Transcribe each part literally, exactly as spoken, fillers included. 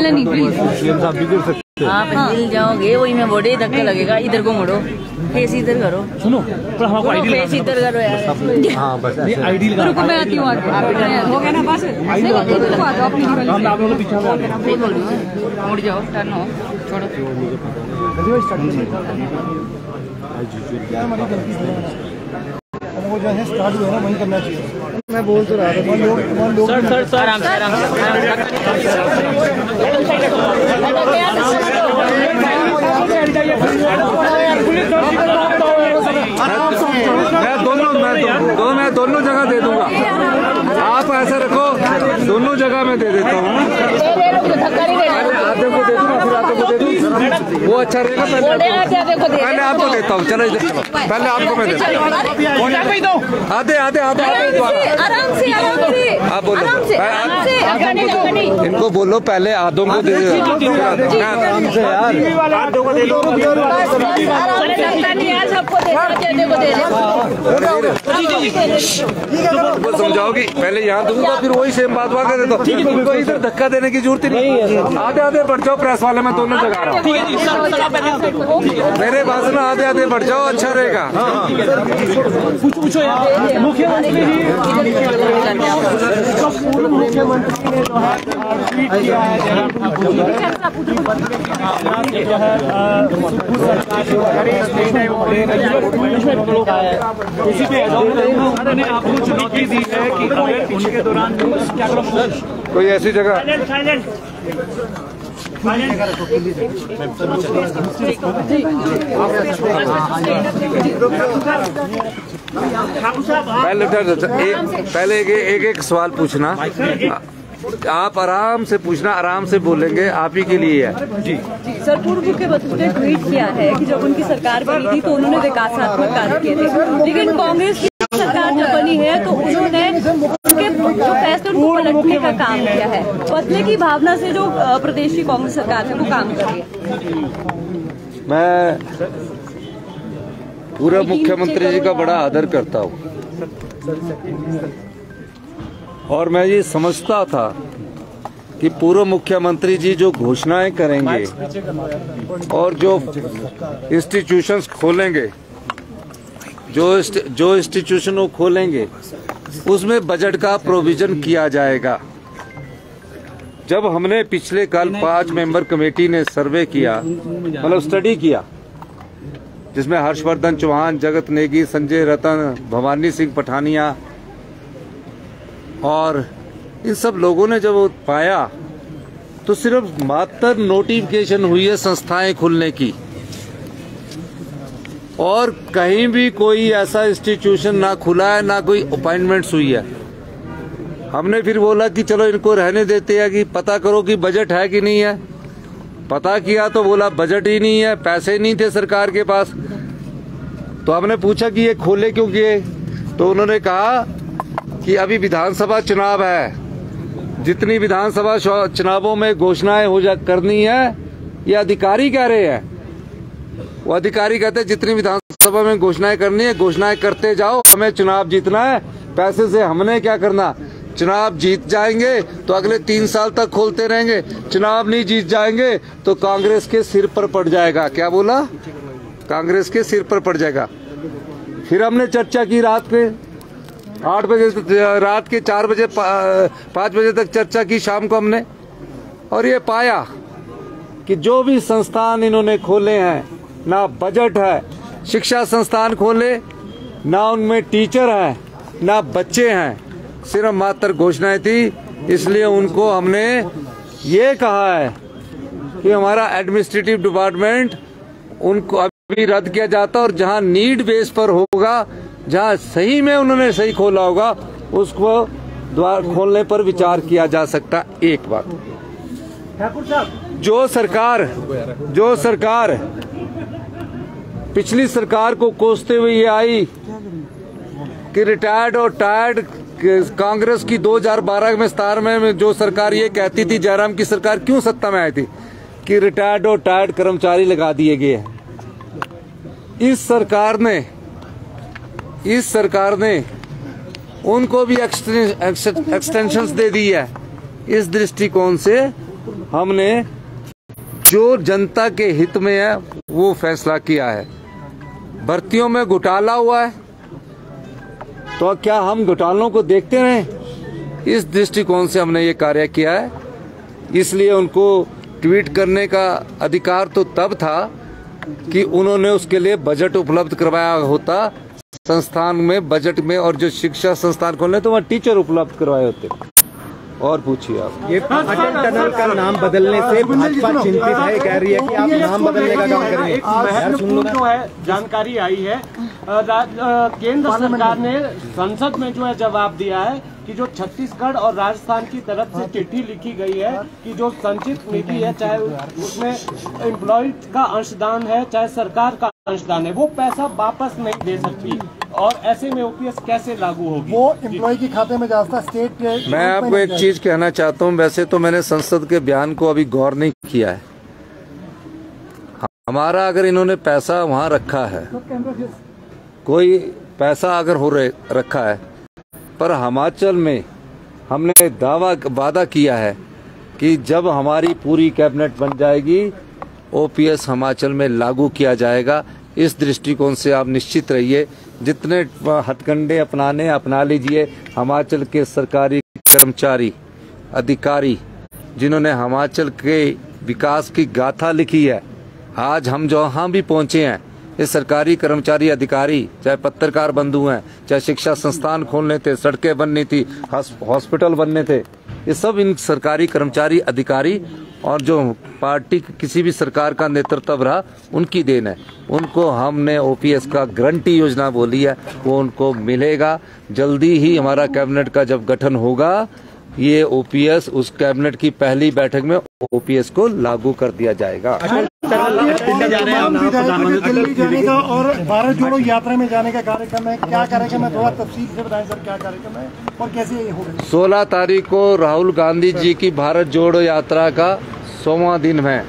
सामने नहीं प्लीज। आप हिल जाओगे, वही में बोले धक्का लगेगा। इधर को मुड़ो, फेस इधर करो। सुनो, फेस इधर करो यार। हाँ बस आईडी रुको, मैं आती हूँ आगे। हो गया ना बस, मुड़ जाओ, टर्न हो, छोड़ो। वो जो है स्टार्ट हुआ ना वही करना चाहिए। मैं बोल तो रहा था लोग लोग सर सर आराम से आराम से मैं दोनों मैं दो मैं दोनों जगह दे दूंगा। आप ऐसा रखो, दोनों जगह मैं दे देता हूँ। आधे को दे दूंगा, फिर आधे को दे दूँ, वो अच्छा रहेगा। पहले पहले आपको देता हूँ। चलो पहले आपको मैं देता हूँ। आधे आधे आधे आराम से आराम से आप बोलो, इनको बोलो पहले आधों को दे दो। आराम से यार, आधों को दे दो। वो समझाओगी, पहले यहाँ दूंगा फिर वही सेम बात वहाँ कर देता हूँ। कोई इधर धक्का देने की जरूरत नहीं है। आधे आधे बढ़ जाओ, प्रेस वाले में दोनों जगह रहा हूँ। मेरे पास ना आधे आधे बढ़ जाओ, अच्छा रहेगा। पूछो यार, मुख्यमंत्री जी पूर्व मुख्यमंत्री ने जो है ट्वीट किया है उसी पे आपको चुनौती दी है कि उनके दौरान कोई ऐसी जगह पहले एक पहले एक एक एक सवाल पूछना। आप आराम से पूछना, आराम से बोलेंगे, आप ही के लिए है जी। सर, पूर्व मुख्यमंत्री ने ट्वीट किया है कि जब उनकी सरकार बनी थी तो उन्होंने विकासात्मक कार्य किए थे, लेकिन कांग्रेस की सरकार जब बनी है तो उन्होंने उनके जो फैसले उनको पलटने का काम किया है। बदले की भावना से जो प्रदेश की कांग्रेस सरकार है वो काम कर रही है। मैं पूर्व मुख्यमंत्री जी का बड़ा आदर करता हूँ और मैं ये समझता था कि पूर्व मुख्यमंत्री जी जो घोषणाएं करेंगे और जो इंस्टीट्यूशंस खोलेंगे, जो जो इंस्टीट्यूशन वो खोलेंगे उसमें बजट का प्रोविजन किया जाएगा। जब हमने पिछले कल पांच मेंबर कमेटी ने सर्वे किया, मतलब स्टडी किया, जिसमें हर्षवर्धन चौहान, जगत नेगी, संजय रतन, भवानी सिंह पठानिया और इन सब लोगों ने जब पाया तो सिर्फ मात्र नोटिफिकेशन हुई है संस्थाएं खुलने की और कहीं भी कोई ऐसा इंस्टीट्यूशन ना खुला है, ना कोई अपॉइंटमेंट्स हुई है। हमने फिर बोला कि चलो इनको रहने देते हैं, कि पता करो कि बजट है कि नहीं है। पता किया तो बोला बजट ही नहीं है, पैसे नहीं थे सरकार के पास। तो हमने पूछा कि ये खोले क्यों किए, तो उन्होंने कहा कि अभी विधानसभा चुनाव है, जितनी विधानसभा चुनावों में घोषणाएं हो जा करनी है, ये अधिकारी कह रहे हैं। वो अधिकारी कहते हैं जितनी विधानसभा में घोषणाएं करनी है घोषणाएं करते जाओ, हमें चुनाव जीतना है, पैसे से हमने क्या करना। चुनाव जीत जाएंगे तो अगले तीन साल तक खोलते रहेंगे, चुनाव नहीं जीत जाएंगे तो कांग्रेस के सिर पर पड़ जाएगा। क्या बोला? कांग्रेस के सिर पर पड़ जाएगा। फिर हमने चर्चा की रात के आठ बजे, रात के चार बजे, पाँच बजे तक चर्चा की शाम को हमने, और ये पाया कि जो भी संस्थान इन्होंने खोले हैं, ना बजट है, शिक्षा संस्थान खोले, ना उनमें टीचर है, ना बच्चे हैं, सिर्फ मात्र घोषणाएं थी। इसलिए उनको हमने ये कहा है कि हमारा एडमिनिस्ट्रेटिव डिपार्टमेंट उनको अभी रद्द किया जाता और जहां नीड बेस पर होगा, जहां सही में उन्होंने सही खोला होगा, उसको द्वार खोलने पर विचार किया जा सकता। एक बात, जो सरकार जो सरकार पिछली सरकार को कोसते हुए ये आई कि रिटायर्ड और टायर्ड, कांग्रेस की दो हज़ार बारह में सतारह में जो सरकार ये कहती थी, जयराम की सरकार क्यों सत्ता में आई थी कि रिटायर्ड और टायर्ड कर्मचारी लगा दिए गए हैं। इस सरकार ने इस सरकार ने उनको भी एक्सटेंशंस दे दी है। इस दृष्टिकोण से हमने जो जनता के हित में है वो फैसला किया है। भर्तियों में घोटाला हुआ है तो क्या हम घोटालों को देखते रहें? इस दृष्टिकोण से हमने ये कार्य किया है। इसलिए उनको ट्वीट करने का अधिकार तो तब था कि उन्होंने उसके लिए बजट उपलब्ध करवाया होता संस्थान में, बजट में, और जो शिक्षा संस्थान खोलने तो वहाँ टीचर उपलब्ध करवाए होते। और पूछिए आप। ये अटल टनल का नाम बदलने से भाजपा चिंतित है, कह रही है कि आप नाम बदलने का काम करेंगे। एक महत्वपूर्ण जो है जानकारी आई है, केंद्र सरकार ने संसद में जो है जवाब दिया है कि जो छत्तीसगढ़ और राजस्थान की तरफ से चिट्ठी लिखी गई है कि जो संचित निधि है, चाहे उसमें एम्प्लॉय का अंशदान है चाहे सरकार का अंशदान है, वो पैसा वापस नहीं दे सकती। और ऐसे में ओपीएस कैसे लागू होगी? वो एम्प्लॉय के खाते में जाता स्टेट के। मैं आपको एक चीज कहना चाहता हूँ। वैसे तो मैंने संसद के बयान को अभी गौर नहीं किया है। हमारा अगर इन्होंने पैसा वहाँ रखा है, कोई पैसा अगर हो रहे रखा है, पर हिमाचल में हमने दावा वादा किया है कि जब हमारी पूरी कैबिनेट बन जाएगी ओपीएस हिमाचल में लागू किया जाएगा। इस दृष्टिकोण से आप निश्चित रहिए, जितने हथकंडे अपनाने अपना लीजिए। हिमाचल के सरकारी कर्मचारी अधिकारी जिन्होंने हिमाचल के विकास की गाथा लिखी है, आज हम जहाँ भी पहुँचे हैं, ये सरकारी कर्मचारी अधिकारी, चाहे पत्रकार बंधु हैं, चाहे शिक्षा संस्थान खोलने थे, सड़कें बननी थी, हॉस्पिटल बनने थे, ये सब इन सरकारी कर्मचारी अधिकारी और जो पार्टी किसी भी सरकार का नेतृत्व रहा उनकी देन है। उनको हमने ओपीएस का गारंटी योजना बोली है, वो उनको मिलेगा। जल्दी ही हमारा कैबिनेट का जब गठन होगा, ये ओपीएस उस कैबिनेट की पहली बैठक में ओपीएस को लागू कर दिया जाएगा। दिल्ली जाने का और भारत जोड़ो यात्रा में जाने का कार्यक्रम है, क्या कार्यक्रम है? थोड़ा तफसील से बताएं सर, क्या कार्यक्रम है और कैसे ये होगा? सोलह तारीख को राहुल गांधी जी की भारत जोड़ो यात्रा का सोवां दिन है।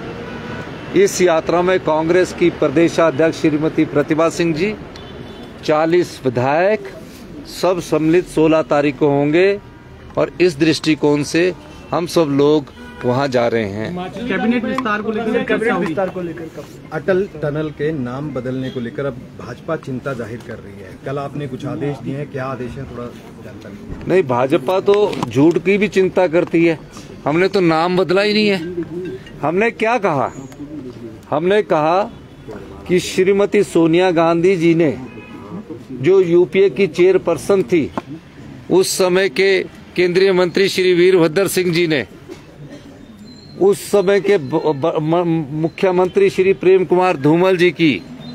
इस यात्रा में कांग्रेस की प्रदेशाध्यक्ष श्रीमती प्रतिभा सिंह जी, चालीस विधायक सब सम्मिलित सोलह तारीख को होंगे और इस दृष्टिकोण से हम सब लोग वहां जा रहे हैं। कैबिनेट विस्तार को लेकर कैबिनेट विस्तार को लेकर अटल टनल के नाम बदलने को लेकर अब भाजपा चिंता जाहिर कर रही है। कल आपने कुछ आदेश दिए हैं, क्या आदेश है, थोड़ा जानकारी? नहीं, भाजपा तो झूठ की भी चिंता करती है। हमने तो नाम बदला ही नहीं है। हमने क्या कहा? हमने कहा कि श्रीमती सोनिया गांधी जी ने, जो यूपीए की चेयरपर्सन थी, उस समय के केंद्रीय मंत्री श्री वीरभद्र सिंह जी ने, उस समय के मुख्यमंत्री श्री प्रेम कुमार धूमल जी की,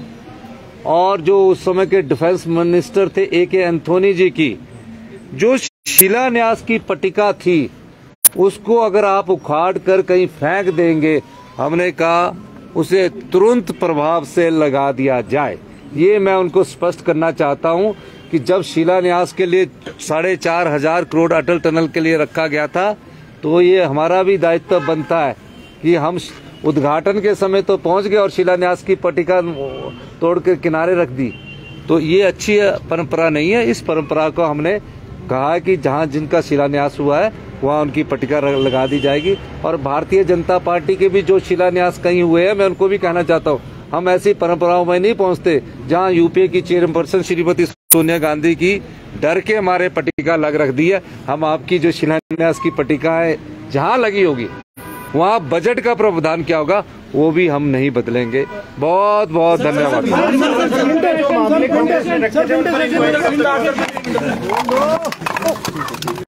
और जो उस समय के डिफेंस मिनिस्टर थे ए के एंथोनी जी की, जो शिलान्यास की पट्टिका थी उसको अगर आप उखाड़ कर कहीं फेंक देंगे, हमने कहा उसे तुरंत प्रभाव से लगा दिया जाए। ये मैं उनको स्पष्ट करना चाहता हूं कि जब शिलान्यास के लिए साढ़े चार हजार करोड़ अटल टनल के लिए रखा गया था, तो ये हमारा भी दायित्व बनता है कि हम उद्घाटन के समय तो पहुंच गए और शिलान्यास की पट्टिका तोड़ के किनारे रख दी। तो ये अच्छी परंपरा नहीं है। इस परंपरा को हमने कहा कि जहां जिनका शिलान्यास हुआ है वहां उनकी पट्टिका लगा दी जाएगी। और भारतीय जनता पार्टी के भी जो शिलान्यास कहीं हुए हैं, मैं उनको भी कहना चाहता हूँ, हम ऐसी परंपराओं में नहीं पहुंचते जहां यूपीए की चेयरपर्सन श्रीमती सोनिया गांधी की डर के हमारे पट्टिका लग रख दी है। हम आपकी जो शिलान्यास की पट्टिका है जहां लगी होगी वहां बजट का प्रावधान क्या होगा वो भी हम नहीं बदलेंगे। बहुत बहुत धन्यवाद।